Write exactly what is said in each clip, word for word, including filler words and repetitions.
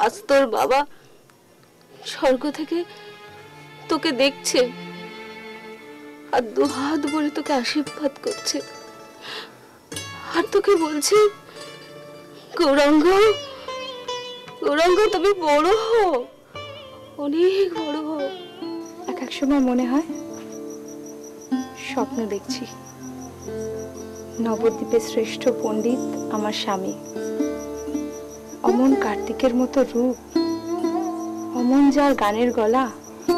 আজ তোর বাবা স্বর্গ থেকে তোকে দেখছে আর দু হাত ভরে তোকে আশীর্বাদ করছে, আর তোকে বলছে গৌরাঙ্গ, গৌরাঙ্গ তুমি বড় হও, অনেক বড় হও। এক এক সময় মনে হয় স্বপ্ন দেখছি, নবদ্বীপের শ্রেষ্ঠ পণ্ডিত আমার স্বামী, অমন কার্তিকের মতো রূপ, অমন যার গানের গলা।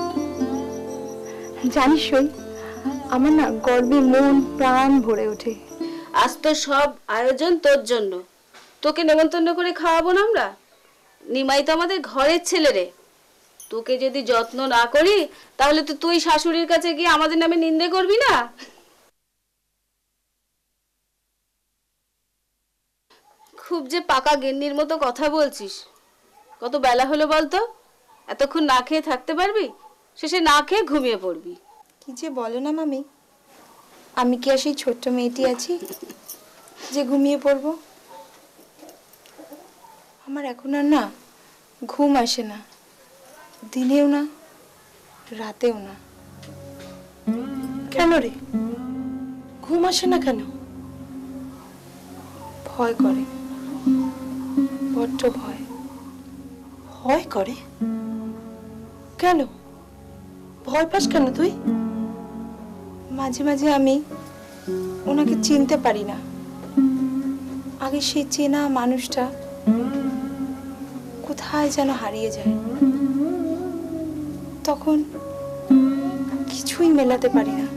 জানিস সই, আমার না গর্বে মন প্রাণ ভরে ওঠে। আজ তো সব আয়োজন তোর জন্য, তোকে নেমন্তন্ন করে খাওয়াবো না আমরা? নিমাই তো আমাদের ঘরের ছেলে রে, তোকে যদি যত্ন না করি তাহলে তো তুই শাশুড়ির কাছে গিয়ে আমাদের নামে নিন্দে করবি না? খুব যে পাকা গিন্নির মতো কথা বলছিস। কত বেলা হলো বলতো? এতক্ষণ না খেয়ে থাকতে পারবি? শেষে না খেয়ে ঘুমিয়ে পড়বি। কি যে বলো না মামি, আমি কি আর সেই ছোট্ট মেয়েটি আছি যে ঘুমিয়ে পড়বো? আমার এখন আর না ঘুম আসে না, দিনেও না রাতেও না। কেন রে, ঘুম আসে না কেন? ভয় করে, বড্ড ভয়। ভয় করে? কেন ভয় পাস কেন তুই? মাঝে মাঝে আমি ওনাকে চিনতে পারি না। আগে সেই চেনা মানুষটা কোথায় যেন হারিয়ে যায়, তখন কিছুই মেলাতে পারি না।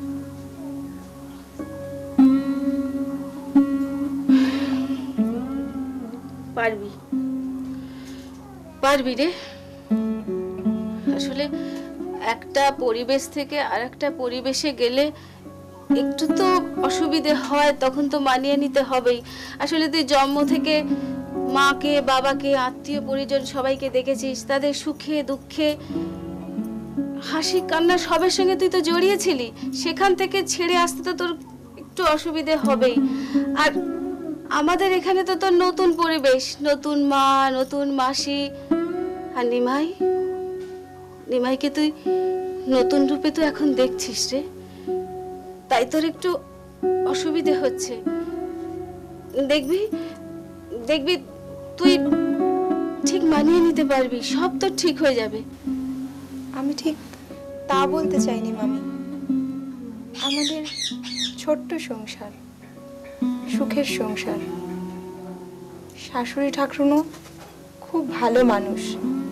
পারবি, পারবি রে। আসলে একটা পরিবেশ থেকে আর একটা পরিবেশে গেলে একটু তো অসুবিধে হয়, তখন তো মানিয়ে নিতে হবেই। আসলে তুই জন্ম থেকে মাকে, বাবাকে, আত্মীয় পরিজন সবাইকে দেখেছিস, তাদের সুখে দুঃখে, হাসি কান্না সবের সঙ্গে তুই তো জড়িয়েছিলি। সেখান থেকে ছেড়ে আসতে তো তোর একটু অসুবিধে হবেই। আর আমাদের এখানে তো তোর নতুন পরিবেশ, নতুন মা, নতুন মাসি। আর নিমাই, নিমাইকে তুই নতুন রূপে তো এখন দেখছিস রে, তাই তোর একটু অসুবিধে হচ্ছে। দেখবি দেখবি তুই ঠিক মানিয়ে নিতে পারবি, সব তো ঠিক হয়ে যাবে। আমি ঠিক তা বলতে চাইনি মামি। আমাদের ছোট্ট সংসার, সুখের সংসার। শাশুড়ি ঠাকুরনও খুব ভালো মানুষ,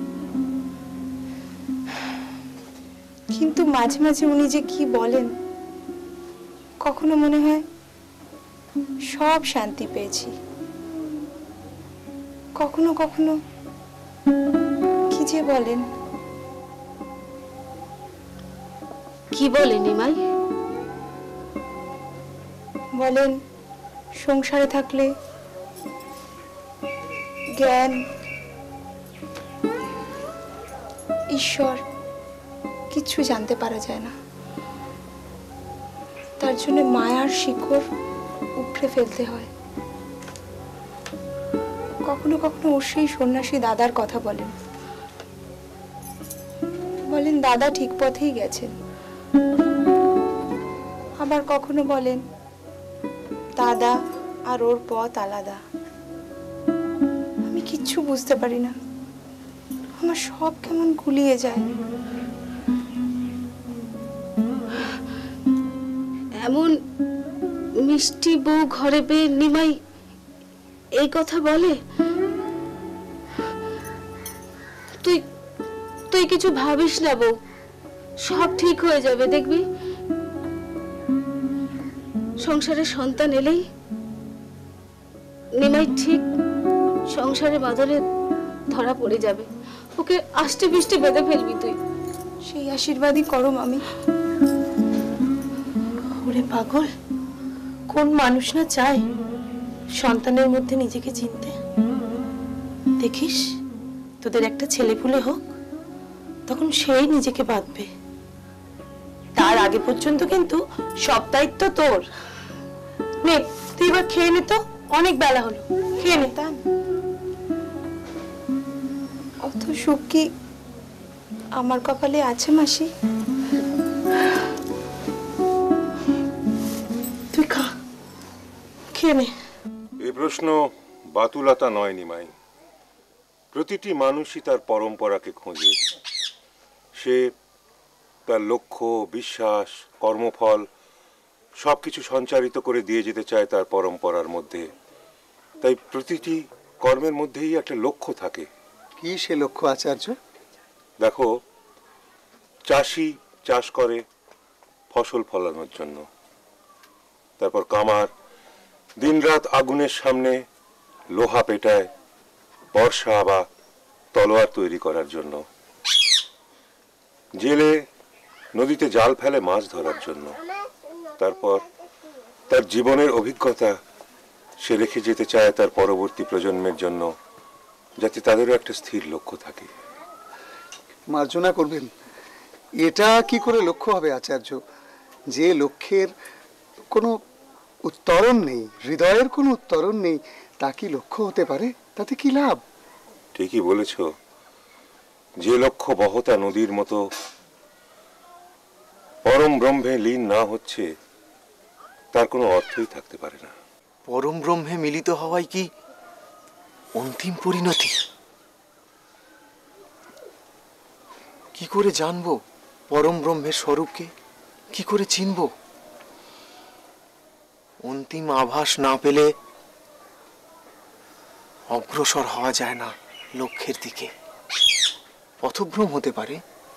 কিন্তু মাঝে মাঝে উনি যে কি বলেন, কখনো মনে হয় সব শান্তি পেয়েছি, কখনো কখনো কি যে বলেন। কি বলে নিমাই? বলেন সংসারে থাকলে জ্ঞান, ঈশ্বর কিছু জানতে পারা যায় না। তার জন্য মায়ার শিকড় উপড়ে ফেলতে হয়। কখনো কখনো ওর সেই সন্ন্যাসী দাদার কথা বলেন, বলেন দাদা ঠিক পথেই গেছেন। আবার কখনো বলেন দাদা আর ওর পথ আলাদা। আমি কিচ্ছু বুঝতে পারি না, আমার সব কেমন গুলিয়ে যায়। এমন মিষ্টি বউ ঘরে পেয়ে নিমাই এই কথা বলে? তুই তুই কিছু ভাবিস না বউ, সব ঠিক হয়ে যাবে দেখবি। সংসারে সন্তান এলেই নিমাই ঠিক সংসারে বাঁধনে ধরা পড়ে যাবে। ওকে আষ্টে পিষ্টে বেঁধে ফেলবি তুই। সেই আশীর্বাদই করো মামি। ওরে পাগল, কোন মানুষ না চায় সন্তানের মধ্যে নিজেকে চিনতে? দেখিস তোদের একটা ছেলে পুলে হোক, তখন সেই নিজেকে বাঁধবে। তার আগে পর্যন্ত কিন্তু সব দায়িত্ব তোর। নে তুই এবার খেয়ে নে, তো অনেক বেলা হলো, খেয়ে নে। সুখ কি আমার কপালে আছে মাসি? তুই খা, খেয়ে নে। এই প্রশ্ন বাতুলতা নয় নিমাই। প্রতিটি মানুষই তার পরম্পরাকে খোঁজে। সে তার লক্ষ্য, বিশ্বাস, কর্মফল সবকিছু সঞ্চারিত করে দিয়ে যেতে চায় তার পরম্পরার মধ্যে। তাই প্রতিটি কর্মের মধ্যেই একটা লক্ষ্য থাকে। কি সে লক্ষ্য আচার্য? দেখো, চাষি চাষ করে ফসল ফলানোর জন্য, তারপর কামার দিনরাত আগুনের সামনে লোহা পেটায় বর্ষা বা তলোয়ার তৈরি করার জন্য, জেলে নদীতে জাল ফেলে মাছ ধরার জন্য, তারপর তার জীবনের অভিজ্ঞতা সে রেখে যেতে চায় তার পরবর্তী প্রজন্মের জন্য, যাতে তাদেরও একটা স্থির লক্ষ্য থাকে। মার্জনা করবেন, এটা কি করে লক্ষ্য হবে আচার্য? যে লক্ষ্যের কোনো উত্তরণ নেই, হৃদয়ের কোনো উত্তরণ নেই, তা কি লক্ষ্য হতে পারে? তাতে কি লাভ? ঠিকই বলেছ। যে লক্ষ্য বহতা নদীর মতো পরম ব্রহ্মে লীন না হচ্ছে, তার কোনো অর্থই থাকতে পারে না। পরম ব্রহ্মে মিলিত হওয়াই কি অন্তিম পরিণতি? কি করে জানবো পরম ব্রহ্মের স্বরূপকে? কি করে চিনব? অন্তিম আভাস না পেলে অগ্রসর হওয়া যায় না লক্ষ্যের দিকে। পথভ্রম হতে পারে।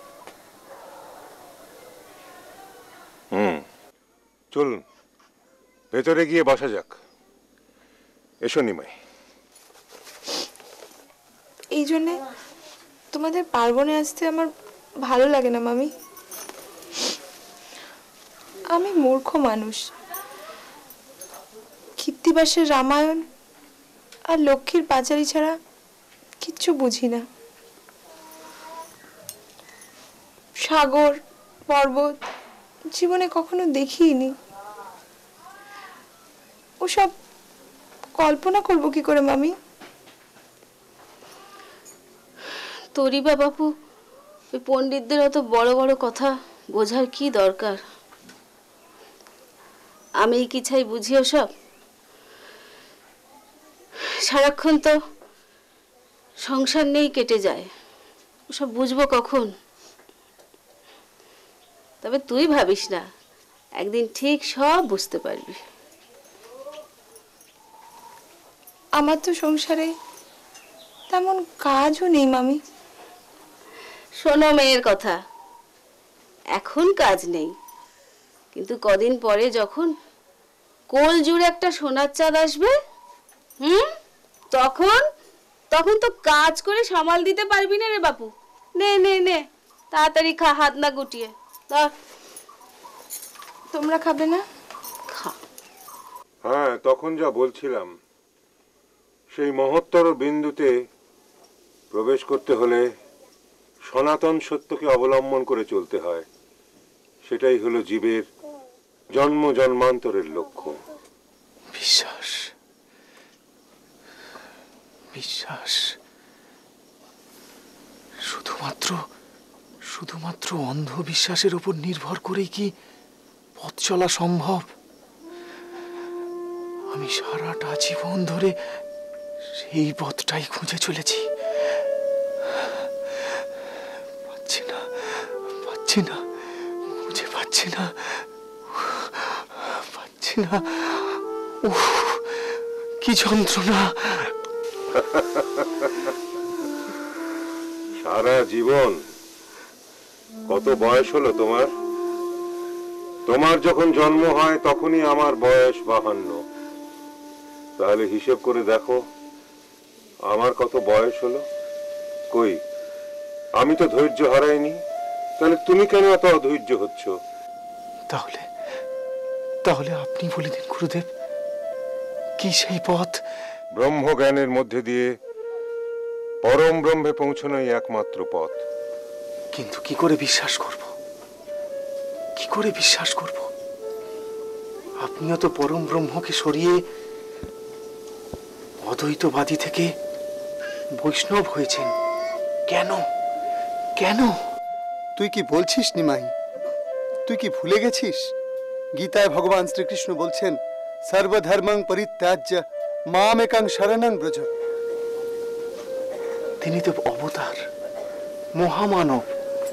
হুম, চলুন ভেতরে গিয়ে বসা যাক। এসো নিমাই। এই জন্যে তোমাদের পার্বণে আসতে আমার ভালো লাগে না মামি। আমি মূর্খ মানুষ। কৃত্তিবাসের রামায়ণ আর লক্ষ্মীর পাঁচালী ছাড়া কিচ্ছু বুঝি না। সাগর, পর্বত জীবনে কখনো দেখিনি। ওসব কল্পনা করব কি করে মামি? তোরই বা বাপু ওই পণ্ডিতদের অত বড় বড় কথা বোঝার কি দরকার? আমি কি চাই বুঝি ওসব? সারাক্ষণ তো সংসার নেই কেটে যায়, ওসব বুঝবো কখন? তবে তুই ভাবিস না, একদিন ঠিক সব বুঝতে পারবি। আমার তো সংসারে তেমন কাজও নেই মামি। শোনো মেয়ের কথা, এখন কাজ নেই, কিন্তু কদিন পরে যখন কোল জুড়ে একটা সোনার চাঁদ আসবে, হুম, তখন তখন তো কাজ করে সামাল দিতে পারবি না রে বাপু। নে নে নে, তাড়াতাড়ি খা, হাত না গুটিয়ে। ধর। তোমরা খাবে না? খা। হ্যাঁ, তখন যা বলছিলাম, সেই মহত্তর বিন্দুতে প্রবেশ করতে হলে সনাতন সত্যকে অবলম্বন করে চলতে হয়। সেটাই হলো জীবের জন্ম জন্মান্তরের লক্ষ্য। বিশ্বাস, বিশ্বাস শুধুমাত্র শুধুমাত্র অন্ধবিশ্বাসের উপর নির্ভর করেই কি পথ চলা সম্ভব? আমি সারাটা জীবন ধরে সেই পথটাই খুঁজে চলেছি। পাচ্ছি না, পাচ্ছি না, খুঁজে পাচ্ছি না, পাচ্ছি না। উফ, কি যন্ত্রণা! সারা জীবন কত বয়স হলো তোমার? তোমার যখন জন্ম হয় তখনই আমার বয়স বাহান্ন। তাহলে হিসেব করে দেখো আমার কত বয়স হলো। কই, আমি তো ধৈর্য হারাইনি, তাহলে তুমি কেন এত অধৈর্য হচ্ছ? তাহলে তাহলে আপনি বলে দিন গুরুদেব, কি সেই পথ? ব্রহ্মজ্ঞানের মধ্যে দিয়ে পরম ব্রহ্মে পৌঁছানোই একমাত্র পথ। কিন্তু কি করে বিশ্বাস করব? কি করে বিশ্বাস করব? আপনিও তো পরম ব্রহ্মকে সরিয়ে অদ্বৈতবাদী থেকে বৈষ্ণব হয়েছেন। কেন কেন? তুই কি বলছিস নিমাই? তুই কি ভুলে গেছিস গীতায় ভগবান শ্রীকৃষ্ণ বলছেন সর্বধর্মং পরিত্যাজ্য মামেকং শরণং ব্রজ। তিনি তো অবতার, মহামানব,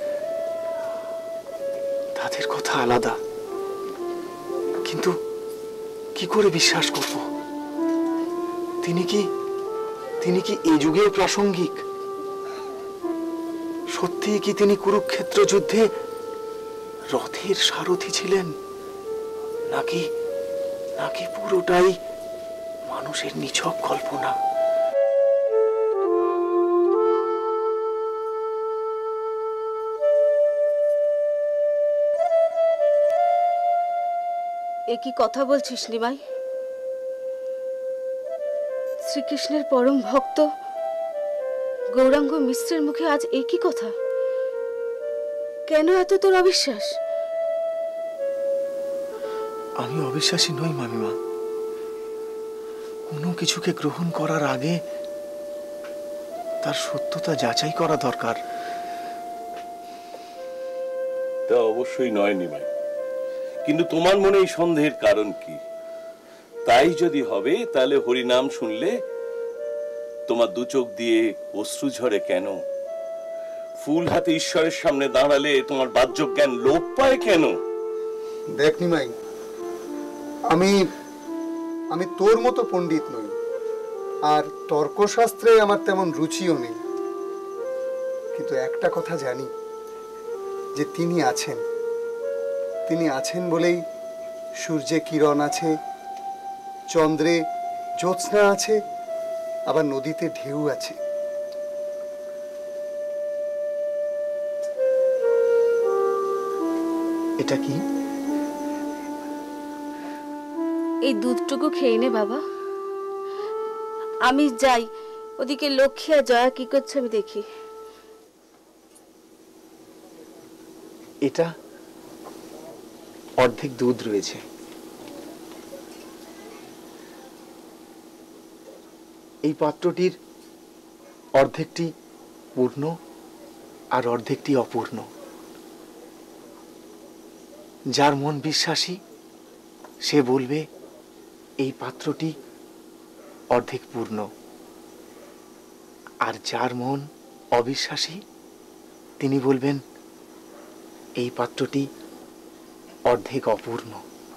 তাদের কথা আলাদা। কিন্তু কি করে বিশ্বাস করব? তিনি কি তিনি কি এই যুগেও প্রাসঙ্গিক? সত্যি কি তিনি কুরুক্ষেত্র যুদ্ধে রথের সারথি ছিলেন, নাকি নাকি পুরোটাই মানুষের নিছক কল্পনা? এ কি কথা বলছিস নিমাই? শ্রীকৃষ্ণের পরম ভক্ত গৌরাঙ্গ মিশ্রের মুখে আজ এ কি কথা? কেন এত তোর অবিশ্বাস? আমি অবিশ্বাসী নই মামিমা। কোনো কিছুকে গ্রহণ করার আগে তার সত্যতা যাচাই করা দরকার। তা অবশ্যই নয় নিমাই, কিন্তু তোমার মনে এই সন্দেহের কারণ কি? তাই যদি হবে তাহলে হরিনাম শুনলে তোমার দু চোখ দিয়ে অশ্রু ঝরে কেন? ফুল হাতে ঈশ্বরের সামনে দাঁড়ালে তোমার বাহ্য জ্ঞান লোপ পায় কেন? দেখ নিমাই, আমি আমি তোর মতো পণ্ডিত নই, আর তর্কশাস্ত্রে আমার তেমন রুচিও নেই। কিন্তু একটা কথা জানি, যে তিনি আছেন। তিনি আছেন বলেই সূর্যে কিরণ আছে, চন্দ্রে জ্যোৎস্না আছে, আবার নদীতে ঢেউ আছে। এটা কি? এই দুধটুকু খেয়ে নে বাবা। আমি যাই, ওদিকে লক্ষ্মী আর জয়া কি করছে আমি দেখি। এটা অর্ধেক দুধ রয়েছে। এই পাত্রটির অর্ধেকটি পূর্ণ আর অর্ধেকটি অপূর্ণ। যার মন বিশ্বাসী সে বলবে এই পাত্রটি অর্ধেক পূর্ণ, আর যার মন অবিশ্বাসী তিনি বলবেন এই পাত্রটি অর্ধেক অপূর্ণ।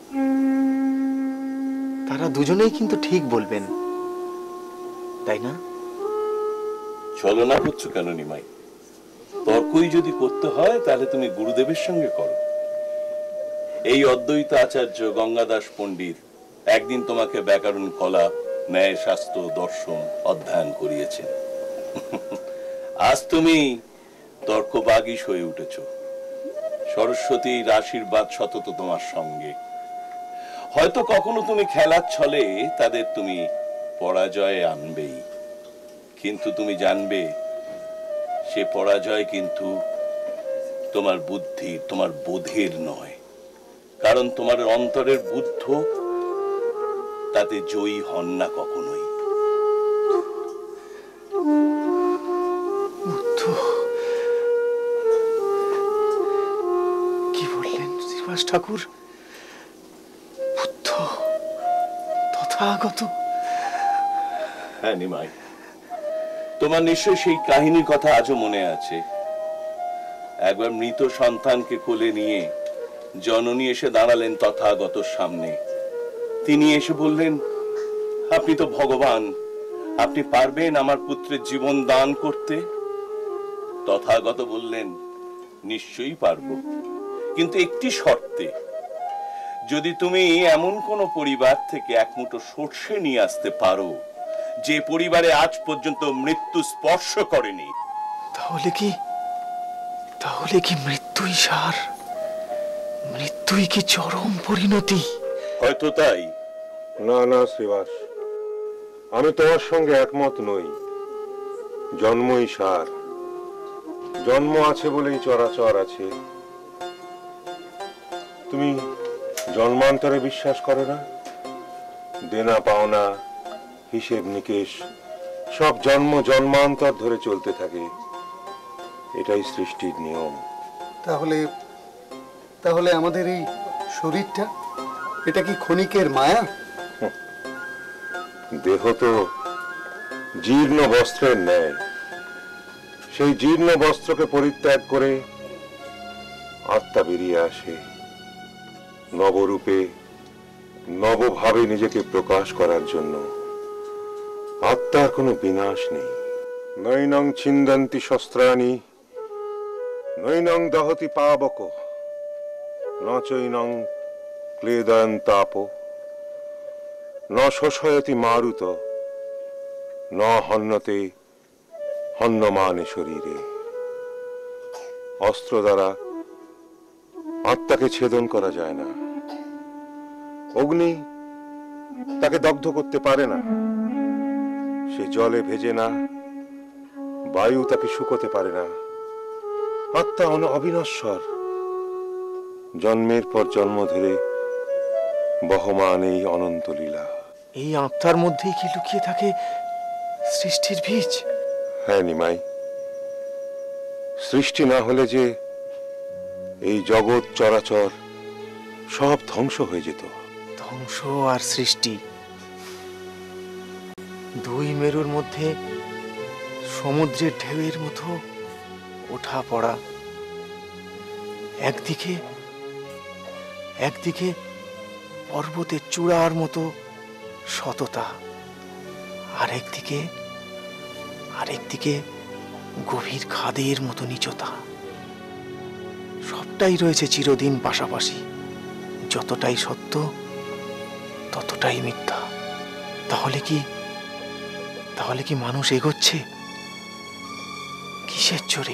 তারা দুজনেই কিন্তু ঠিক বলবেন, তাই না? ছলনা করছো কেন নিমাই? তর্কই যদি করতে হয় তাহলে তুমি গুরুদেবের সঙ্গে করো। এই অদ্বৈত আচার্য গঙ্গাদাস পণ্ডিত একদিন তোমাকে ব্যাকরণ, কলা, ন্যায়, শাস্ত্র, দর্শন অধ্যয়ন করিয়েছেন। আজ তুমি তর্কবাগীশ হয়ে উঠেছ। সরস্বতীর আশীর্বাদ সতত তোমার সঙ্গে। হয়তো কখনো তুমি খেলার ছলে তাদের তুমি পরাজয়ে আনবেই, কিন্তু তুমি জানবে সে পরাজয় কিন্তু তোমার বুদ্ধির, তোমার বোধের নয়। কারণ তোমার অন্তরের বুদ্ধ তাতে জয়ী হন না কখনোই। বুদ্ধ কি বললেন শ্রীবাস ঠাকুর? বুদ্ধ তথাগত? হ্যাঁ নিমাই, তোমার নিশ্চয় সেই কাহিনীর কথা আজও মনে আছে। একবার মৃত সন্তানকে কোলে নিয়ে জননী এসে দাঁড়ালেন তথাগতর সামনে। তিনি এসে বললেন, আপনি তো ভগবান, আপনি পারবেন আমার পুত্রের জীবন দান করতে? তথাগত বললেন, নিশ্চয়ই পারবো, কিন্তু একটি শর্তে। যদি তুমি এমন কোন পরিবার থেকে এক মুঠো সর্ষে নিয়ে আসতে পারো যে পরিবারে আজ পর্যন্ত মৃত্যু স্পর্শ করেনি। তাহলে কি তাহলে কি মৃত্যুই সার? মৃত্যুই কি চরম পরিণতি? হয়তো তাই। না না শ্রীবাস, আমি তোমার সঙ্গে একমত নই। জন্মই সার। জন্ম আছে বলেই চরাচর আছে। তুমি জন্মান্তরে বিশ্বাস করো না? দেনা পাওনা, হিসেব নিকেশ সব জন্ম জন্মান্তর ধরে চলতে থাকে। এটাই সৃষ্টির নিয়ম। তাহলে তাহলে আমাদের এই শরীরটা, এটা কি ক্ষণিকের মায়া? দেহ তো জীর্ণ বস্ত্রের ন্যায়। সেই জীর্ণ বস্ত্রকে পরিত্যাগ করে আত্মা বেরিয়ে আসে নবরূপে, নবভাবে নিজেকে প্রকাশ করার জন্য। আত্মার কোনো বিনাশ নেই। নৈনং ছিন্দন্তি শস্ত্রাণি, নৈনং দহতি পাবক, ন চৈনং ক্লেদয়ন্তাপ, ন শোষয়তি মারুত, ন হন্যতে হন্যমানে শরীরে। অস্ত্র দ্বারা আত্মাকে ছেদন করা যায় না। অগ্নি তাকে দগ্ধ করতে পারে না। সে জলে ভেজে না, বায়ু তাকে শুকোতে পারে না। আত্মা অবিনশ্বর, জন্মের পর জন্ম ধরে বহমান এই অনন্ত লীলা। এই আত্মার মধ্যেই কি লুকিয়ে থাকে সৃষ্টির বীজ? হ্যাঁ নিমাই, সৃষ্টি না হলে যে এই জগৎ চরাচর সব ধ্বংস হয়ে যেত। ধ্বংস আর সৃষ্টি, দুই মেরুর মধ্যে সমুদ্রের ঢেউয়ের মতো ওঠা পড়া। একদিকে একদিকে পর্বতের চূড়ার মতো সততা, আরেকদিকে আরেকদিকে গভীর খাদের মতো নিচতা। সবটাই রয়েছে চিরদিন পাশাপাশি। যতটাই সত্য ততটাই মিথ্যা। তাহলে কি তাহলে কি মানুষ এগোচ্ছে কিসের জোরে?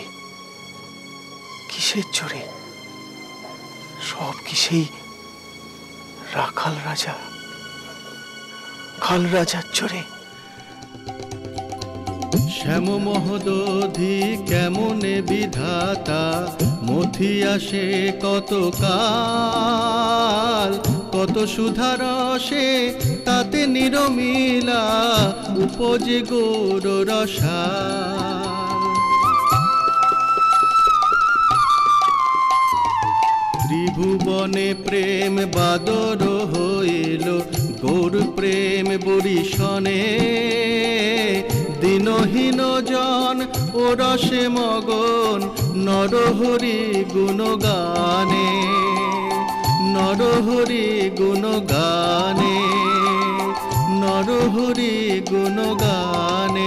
কিসের জোরে? সব কি সেই রাখাল রাজা, খাল রাজার জোরে? শ্যাম মহোদধি কেমনে বিধাতা, মথি আসে কত কাল, কত সুধারসে তাতে নিরমিলা, উপজে গৌর রসাল। ত্রিভুবনে প্রেম বাদর হইল, গৌর প্রেম বরিশনে, দিনহীন জন ও রসে মগন, নরহরি গুণগানে, নরহরি গুণগানে, নরহরি গুণগানে।